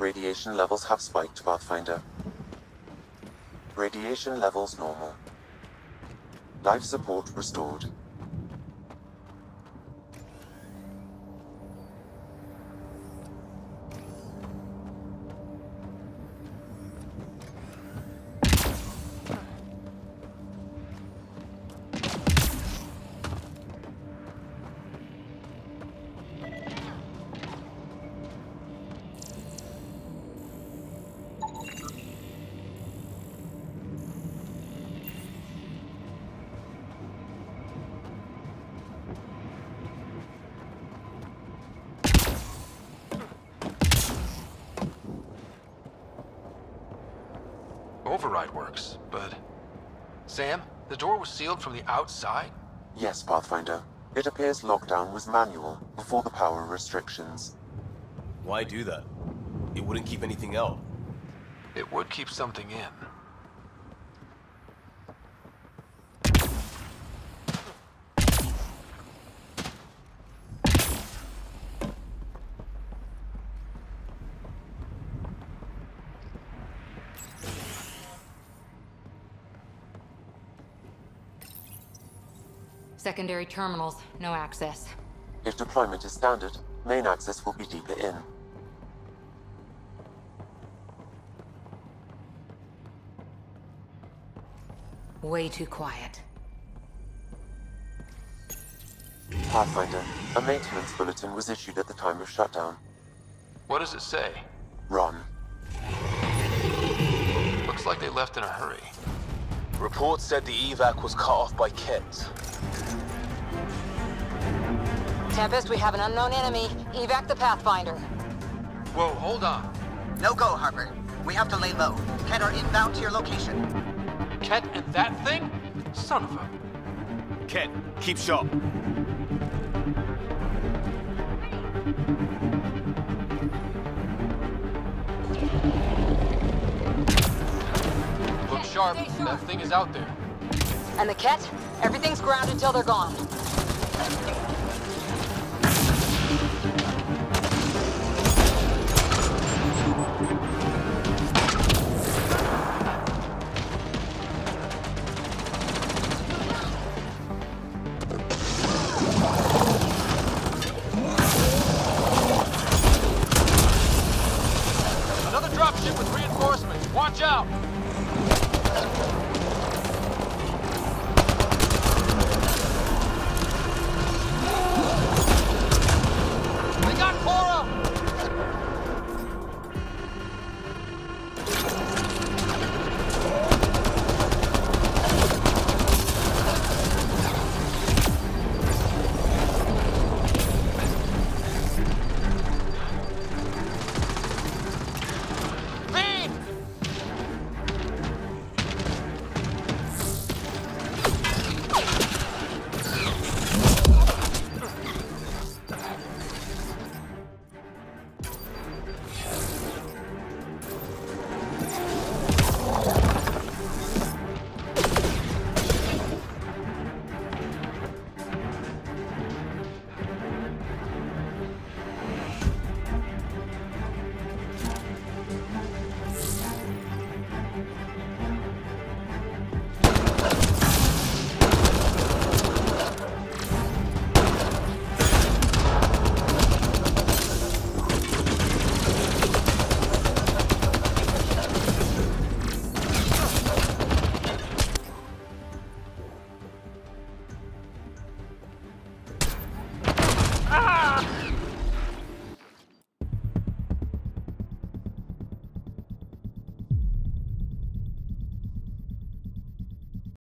Radiation levels have spiked, Pathfinder. Radiation levels normal. Life support restored. Override works, but... Sam, the door was sealed from the outside? Yes, Pathfinder. It appears lockdown was manual, before the power restrictions. Why do that? It wouldn't keep anything out. It would keep something in. Secondary terminals, no access. If deployment is standard, main access will be deeper in. Way too quiet. Pathfinder, a maintenance bulletin was issued at the time of shutdown. What does it say? Run. Looks like they left in a hurry. Reports said the evac was cut off by Kent. Tempest, we have an unknown enemy. Evac the Pathfinder. Whoa, hold on. No go, Harper. We have to lay low. Ken are inbound to your location. Ket and that thing? Son of a... Kent, keep sharp. Look sharp. That thing is out there. And the Ket? Everything's ground until they're gone. Another dropship with reinforcements. Watch out!